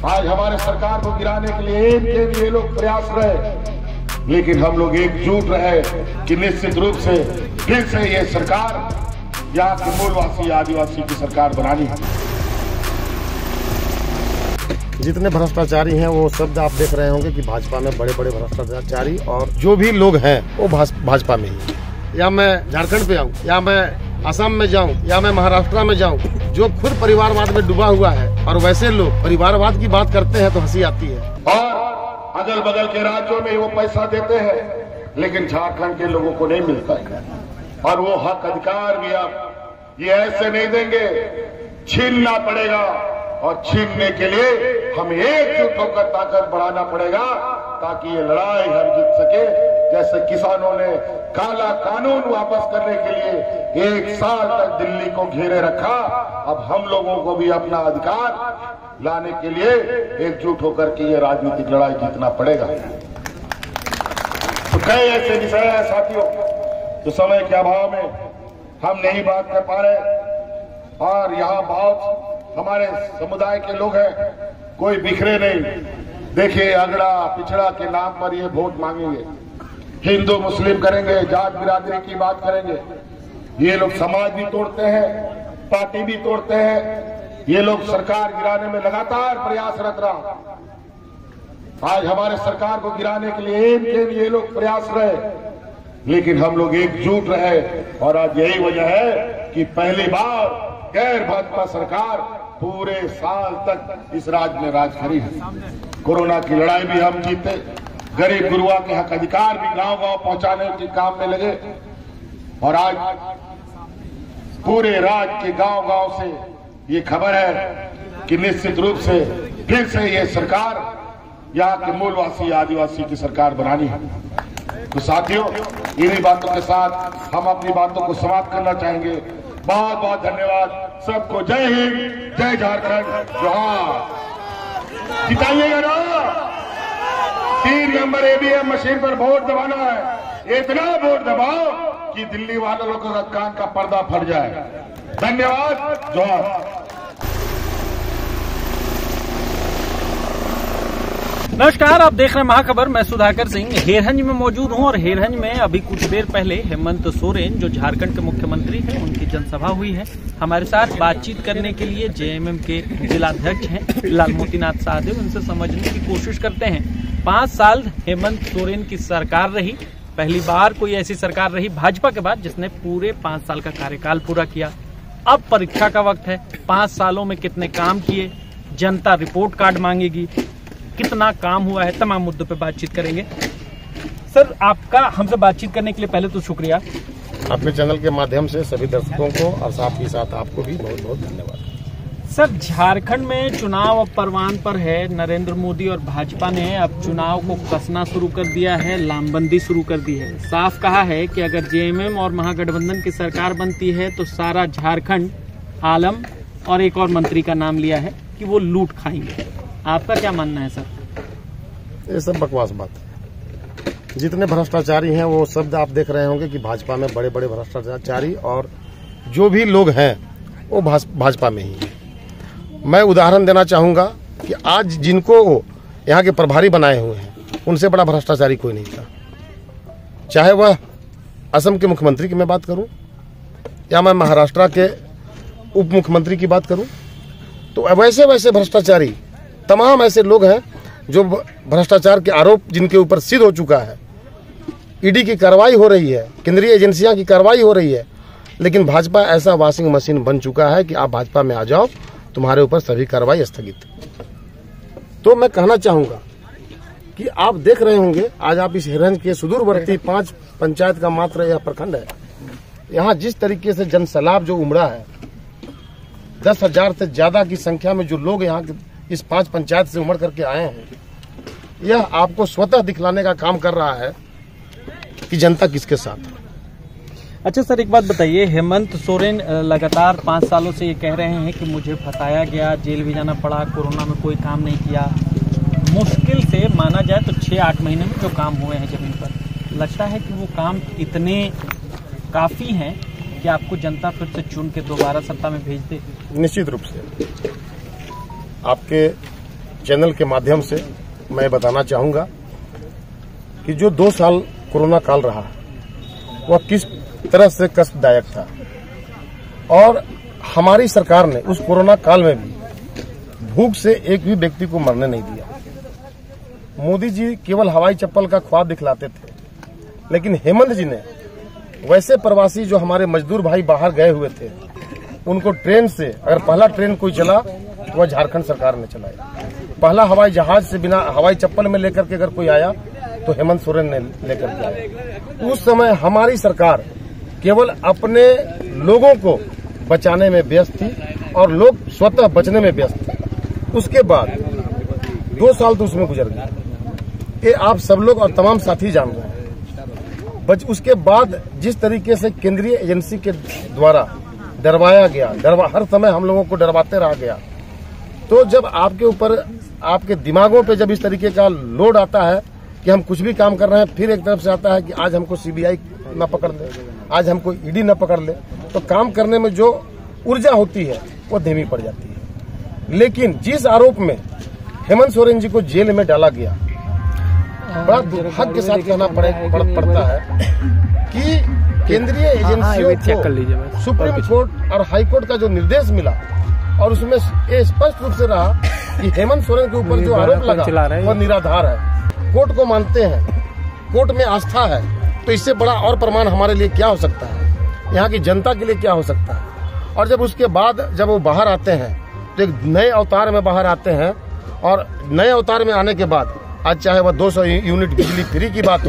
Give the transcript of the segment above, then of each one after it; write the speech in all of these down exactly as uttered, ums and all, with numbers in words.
आज हमारे सरकार को गिराने के लिए एम के लिए लोग प्रयास रहे, लेकिन हम लोग एकजुट रहे कि निश्चित रूप से फिर से ये सरकार यहाँ के मूलवासी आदिवासी की सरकार बनानी है। जितने भ्रष्टाचारी हैं वो शब्द आप देख रहे होंगे कि भाजपा में बड़े बड़े भ्रष्टाचारी और जो भी लोग हैं वो भाजपा में ही, या मैं झारखंड पे आऊँ, या मैं असम में जाऊं, या मैं महाराष्ट्र में जाऊं, जो खुद परिवारवाद में डूबा हुआ है और वैसे लोग परिवारवाद की बात करते हैं तो हंसी आती है। और अगल बगल के राज्यों में वो पैसा देते हैं, लेकिन झारखंड के लोगों को नहीं मिलता है। और वो हक अधिकार भी आप ये ऐसे नहीं देंगे, छीनना पड़ेगा। और छीनने के लिए हमें एकजुट होकर ताकत बढ़ाना पड़ेगा, ताकि ये लड़ाई हम जीत सके। जैसे किसानों ने काला कानून वापस करने के लिए एक साल तक दिल्ली को घेरे रखा, अब हम लोगों को भी अपना अधिकार लाने के लिए एकजुट होकर के ये राजनीतिक लड़ाई जीतना पड़ेगा। तो कई ऐसे विषय हैं साथियों, तो समय के अभाव में हम नहीं बात कर पा रहे। और यहाँ बहुत हमारे समुदाय के लोग हैं, कोई बिखरे नहीं। देखिए, अगड़ा पिछड़ा के नाम पर ये वोट मांगेंगे, हिंदू मुस्लिम करेंगे, जात बिरादरी की बात करेंगे। ये लोग समाज भी तोड़ते हैं, पार्टी भी तोड़ते हैं। ये लोग सरकार गिराने में लगातार प्रयासरत रहा। आज हमारे सरकार को गिराने के लिए एम के लिए लोग प्रयास रहे, लेकिन हम लोग एकजुट रहे। और आज यही वजह है कि पहली बार गैर भाजपा सरकार पूरे साल तक इस राज्य में राज करी है। कोरोना की लड़ाई भी हम जीते, गरीब गुरुआ के हक अधिकार भी गांव गांव पहुंचाने के काम में लगे। और आज पूरे राज्य के गांव गांव से ये खबर है कि निश्चित रूप से फिर से ये सरकार यहाँ के मूलवासी आदिवासी की सरकार बनानी है। तो साथियों, इन्हीं बातों के साथ हम अपनी बातों को समाप्त करना चाहेंगे। बहुत बहुत धन्यवाद सबको। जय हिंद, जय झारखंड, जोहार। जिताइएगा ना, तीन नंबर ईवीएम मशीन पर वोट दबाना है। इतना वोट दबाओ कि दिल्ली वालों का कान का पर्दा फट जाए। धन्यवाद, जोहार। नमस्कार, आप देख रहे हैं महाखबर। मैं सुधाकर सिंह हेरहंज में मौजूद हूं और हेरहंज में अभी कुछ देर पहले हेमंत सोरेन, जो झारखंड के मुख्यमंत्री हैं, उनकी जनसभा हुई है। हमारे साथ बातचीत करने के लिए जेएमएम के जिलाध्यक्ष हैं लालमोतीनाथ साहदेव, उनसे समझने की कोशिश करते हैं। पांच साल हेमंत सोरेन की सरकार रही, पहली बार कोई ऐसी सरकार रही भाजपा के बाद जिसने पूरे पांच साल का कार्यकाल पूरा किया। अब परीक्षा का वक्त है, पांच सालों में कितने काम किए, जनता रिपोर्ट कार्ड मांगेगी, कितना काम हुआ है, तमाम मुद्दों पे बातचीत करेंगे। सर, आपका हमसे बातचीत करने के लिए पहले तो शुक्रिया। अपने चैनल के माध्यम से सभी दर्शकों को और साथ ही साथ आपको भी बहुत बहुत धन्यवाद। सर, झारखंड में चुनाव अब परवान पर है। नरेंद्र मोदी और भाजपा ने अब चुनाव को कसना शुरू कर दिया है, लामबंदी शुरू कर दी है। साफ कहा है कि अगर जेएमएम और महागठबंधन की सरकार बनती है तो सारा झारखंड, आलम और एक और मंत्री का नाम लिया है कि वो लूट खाएंगे। आपका क्या मानना है सर? ये सब बकवास बात है। जितने भ्रष्टाचारी हैं वो शब्द आप देख रहे होंगे कि भाजपा में बड़े बड़े भ्रष्टाचारी और जो भी लोग हैं वो भाजपा में ही है। मैं उदाहरण देना चाहूंगा कि आज जिनको यहाँ के प्रभारी बनाए हुए हैं उनसे बड़ा भ्रष्टाचारी कोई नहीं था। चाहे वह असम के मुख्यमंत्री की मैं बात करूं या मैं महाराष्ट्र के उप मुख्यमंत्री की बात करूं, तो वैसे वैसे भ्रष्टाचारी तमाम ऐसे लोग हैं जो भ्रष्टाचार के आरोप जिनके ऊपर सिद्ध हो चुका है। ईडी की कार्रवाई हो रही है, केंद्रीय एजेंसियां की कार्रवाई हो रही है, लेकिन भाजपा ऐसा वॉशिंग मशीन बन चुका है कि आप भाजपा में आ जाओ, तुम्हारे ऊपर सभी कार्रवाई स्थगित। तो मैं कहना चाहूंगा कि आप देख रहे होंगे, आज आप इस हेरहंज के सुदूरवर्ती पांच पंचायत का मात्र यह प्रखंड है, यहाँ जिस तरीके से जनसैलाब जो उमड़ा है, दस हजार से ज्यादा की संख्या में जो लोग यहाँ इस पांच पंचायत से उमड़ करके आए हैं, यह आपको स्वतः दिखलाने का काम कर रहा है कि जनता किसके साथ है। अच्छा सर, एक बात बताइए, हेमंत सोरेन लगातार पाँच सालों से ये कह रहे हैं कि मुझे फंसाया गया, जेल भी जाना पड़ा, कोरोना में कोई काम नहीं किया। मुश्किल से माना जाए तो छः आठ महीने में जो काम हुए हैं जमीन पर, लगता है कि वो काम इतने काफ़ी हैं कि आपको जनता फिर से चुन के दोबारा सत्ता में भेज दे? निश्चित रूप से आपके चैनल के माध्यम से मैं बताना चाहूंगा कि जो दो साल कोरोना काल रहा वह किस तरह से कष्टदायक था और हमारी सरकार ने उस कोरोना काल में भी भूख से एक भी व्यक्ति को मरने नहीं दिया। मोदी जी केवल हवाई चप्पल का ख्वाब दिखलाते थे, लेकिन हेमंत जी ने वैसे प्रवासी जो हमारे मजदूर भाई बाहर गए हुए थे उनको ट्रेन से, अगर पहला ट्रेन कोई चला तो वह झारखंड सरकार ने चलाया। पहला हवाई जहाज से बिना हवाई चप्पल में लेकर के अगर कोई आया तो हेमंत सोरेन ने लेकर के आया। उस समय हमारी सरकार केवल अपने लोगों को बचाने में व्यस्त थी और लोग स्वतः बचने में व्यस्त थे। उसके बाद दो साल तो उसमें गुजर गए, ये आप सब लोग और तमाम साथी जान रहे हैं। बच उसके बाद जिस तरीके से केंद्रीय एजेंसी के द्वारा डरवाया गया, डरवा हर समय हम लोगों को डरवाते रहा गया, तो जब आपके ऊपर, आपके दिमागों पे जब इस तरीके का लोड आता है कि हम कुछ भी काम कर रहे हैं, फिर एक तरफ से आता है कि आज हमको सीबीआई न पकड़ ले, आज हमको ईडी न पकड़ ले, तो काम करने में जो ऊर्जा होती है वो धीमी पड़ जाती है। लेकिन जिस आरोप में हेमंत सोरेन जी को जेल में डाला गया, बड़ा दुर्भाग्य के साथ कहना पड़े पड़, पड़ता है कि केंद्रीय एजेंसियों को सुप्रीम कोर्ट और हाई कोर्ट का जो निर्देश मिला और उसमें ये स्पष्ट रूप से रहा कि हेमंत सोरेन के ऊपर जो आरोप लगा वह निराधार है। कोर्ट को मानते हैं, कोर्ट में आस्था है, तो इससे बड़ा और प्रमाण हमारे लिए क्या हो सकता है, यहाँ की जनता के लिए क्या हो सकता है। और जब उसके बाद जब वो बाहर आते हैं तो एक नए अवतार में बाहर आते हैं और नए अवतार में आने के बाद आज चाहे वह दो सौ यूनिट बिजली फ्री की बात हो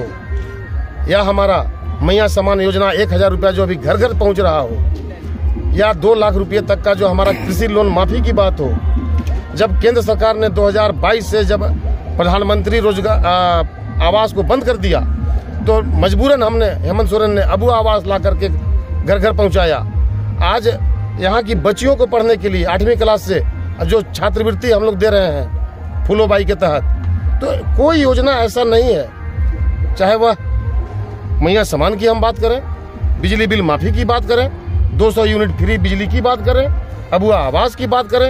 या हमारा मैया समान योजना एक हजार रुपया जो अभी घर घर पहुंच रहा हो, या दो लाख रुपये तक का जो हमारा कृषि लोन माफी की बात हो। जब केंद्र सरकार ने दो हज़ार बाईस से जब प्रधानमंत्री रोजगार आवास को बंद कर दिया तो मजबूरन हमने, हेमंत सोरेन ने अबू आवास ला करके घर घर पहुंचाया। आज यहाँ की बच्चियों को पढ़ने के लिए आठवीं क्लास से जो छात्रवृत्ति हम लोग दे रहे हैं फूलोबाई के तहत, तो कोई योजना ऐसा नहीं है, चाहे वह मैया समान की हम बात करें, बिजली बिल माफी की बात करें, दो सौ यूनिट फ्री बिजली की बात करें, अबुआ आवास की बात करें,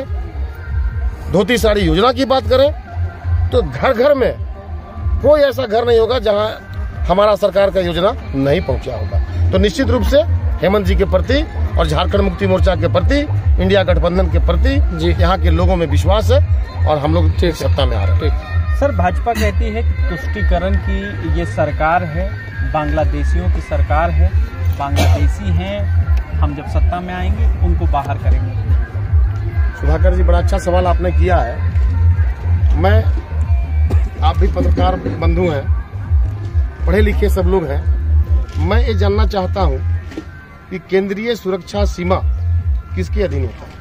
धोती साड़ी योजना की बात करें, तो घर घर में कोई ऐसा घर नहीं होगा जहां हमारा सरकार का योजना नहीं पहुंचा होगा। तो निश्चित रूप से हेमंत जी के प्रति और झारखंड मुक्ति मोर्चा के प्रति, इंडिया गठबंधन के प्रति जी यहाँ के लोगों में विश्वास है और हम लोग सत्ता में आ रहे हैं। सर, भाजपा कहती है कि तुष्टीकरण की ये सरकार है, बांग्लादेशियों की सरकार है, बांग्लादेशी हैं, हम जब सत्ता में आएंगे उनको बाहर करेंगे। सुधाकर जी, बड़ा अच्छा सवाल आपने किया है। मैं, आप भी पत्रकार बंधु हैं, पढ़े लिखे सब लोग हैं, मैं ये जानना चाहता हूं कि केंद्रीय सुरक्षा सीमा किसके अधीन होता है?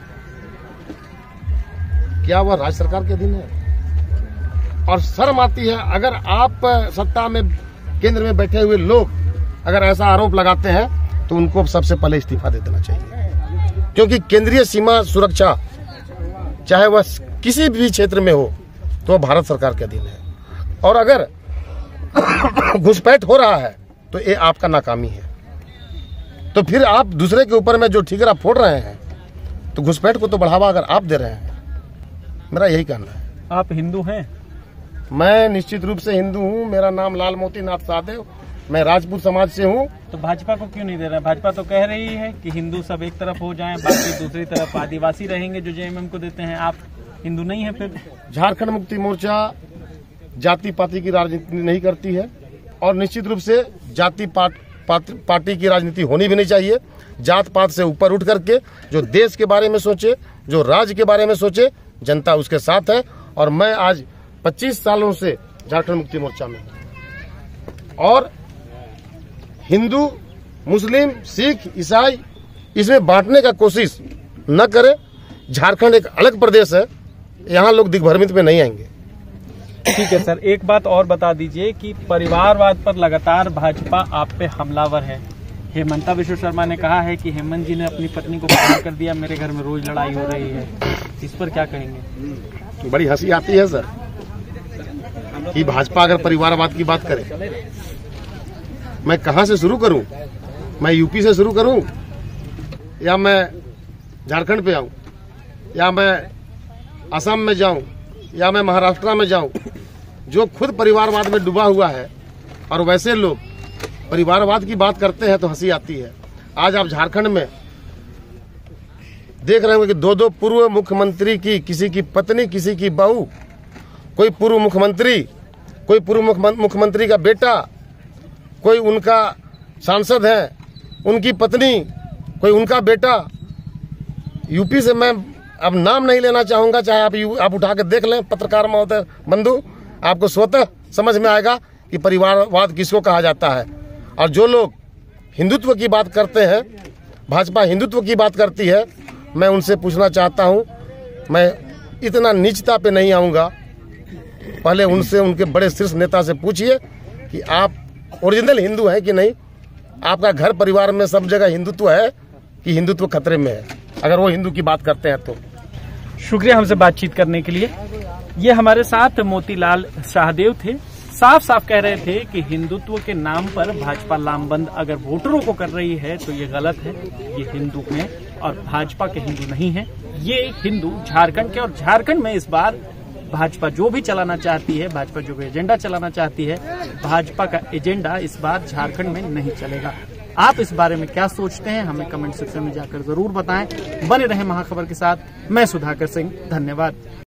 क्या वह राज्य सरकार के अधीन है? और शर्म आती है अगर आप सत्ता में, केंद्र में बैठे हुए लोग अगर ऐसा आरोप लगाते हैं तो उनको सबसे पहले इस्तीफा दे देना चाहिए, क्योंकि केंद्रीय सीमा सुरक्षा चाहे वह किसी भी क्षेत्र में हो तो वह भारत सरकार के अधीन है। और अगर घुसपैठ हो रहा है तो ये आपका नाकामी है। तो फिर आप दूसरे के ऊपर में जो ठीकरा फोड़ रहे हैं, तो घुसपैठ को तो बढ़ावा अगर आप दे रहे हैं, मेरा यही कहना है। आप हिंदू हैं? मैं निश्चित रूप से हिंदू हूँ। मेरा नाम लाल मोती नाथ साहदेव, मैं राजपूत समाज से हूँ। तो भाजपा को क्यों नहीं दे रहा है? भाजपा तो कह रही है कि हिंदू सब एक तरफ हो जाएं, बाकी दूसरी तरफ आदिवासी रहेंगे जो जेएमएम को देते हैं। आप हिंदू नहीं है फिर? झारखंड मुक्ति मोर्चा जाति पाति की राजनीति नहीं करती है और निश्चित रूप से जाति पात, पात, पार्टी की राजनीति होनी भी नहीं चाहिए। जात पात से ऊपर उठ करके जो देश के बारे में सोचे, जो राज्य के बारे में सोचे, जनता उसके साथ है। और मैं आज पच्चीस सालों से झारखंड मुक्ति मोर्चा में हूं और हिंदू, मुस्लिम, सिख, ईसाई इसमें बांटने का कोशिश न करे। झारखंड एक अलग प्रदेश है, यहाँ लोग दिग्भ्रमित में नहीं आएंगे। ठीक है सर, एक बात और बता दीजिए कि परिवारवाद पर लगातार भाजपा आप पे हमलावर है। हेमंता विश्व शर्मा ने कहा है कि हेमंत जी ने अपनी पत्नी को बाहर कर दिया, मेरे घर में रोज लड़ाई हो रही है, इस पर क्या कहेंगे? बड़ी हंसी आती है सर कि भाजपा अगर परिवारवाद की बात करे, मैं कहां से शुरू करूं? मैं यूपी से शुरू करूं या मैं झारखंड पे आऊं या मैं असम में जाऊं या मैं महाराष्ट्र में जाऊं, जो खुद परिवारवाद में डूबा हुआ है और वैसे लोग परिवारवाद की बात करते हैं तो हंसी आती है। आज आप झारखंड में देख रहे होंगे कि दो दो पूर्व मुख्यमंत्री की, किसी की पत्नी, किसी की बहू, कोई पूर्व मुख्यमंत्री, कोई पूर्व मुख्यमंत्री का बेटा, कोई उनका सांसद है, उनकी पत्नी, कोई उनका बेटा। यूपी से मैं अब नाम नहीं लेना चाहूंगा, चाहे आप आप उठा के देख लें पत्रकार महोदय बंधु, आपको स्वतः समझ में आएगा कि परिवारवाद किसको कहा जाता है। और जो लोग हिंदुत्व की बात करते हैं, भाजपा हिंदुत्व की बात करती है, मैं उनसे पूछना चाहता हूं, मैं इतना नीचता पे नहीं आऊंगा। पहले उनसे, उनके बड़े शीर्ष नेता से पूछिए कि आप ओरिजिनल हिंदू हैं कि नहीं, आपका घर परिवार में सब जगह हिंदुत्व है कि हिंदुत्व खतरे में है, अगर वो हिंदू की बात करते हैं तो। शुक्रिया हमसे बातचीत करने के लिए। ये हमारे साथ मोतीलाल शाहदेव थे, साफ साफ कह रहे थे कि हिंदुत्व के नाम पर भाजपा लामबंद अगर वोटरों को कर रही है तो ये गलत है। ये हिंदू हैं और भाजपा के हिंदू नहीं है, ये हिंदू झारखंड के, और झारखंड में इस बार भाजपा जो भी चलाना चाहती है, भाजपा जो भी एजेंडा चलाना चाहती है, भाजपा का एजेंडा इस बार झारखंड में नहीं चलेगा। आप इस बारे में क्या सोचते हैं, हमें कमेंट सेक्शन में जाकर जरूर बताएं। बने रहें महाखबर के साथ, मैं सुधाकर सिंह, धन्यवाद।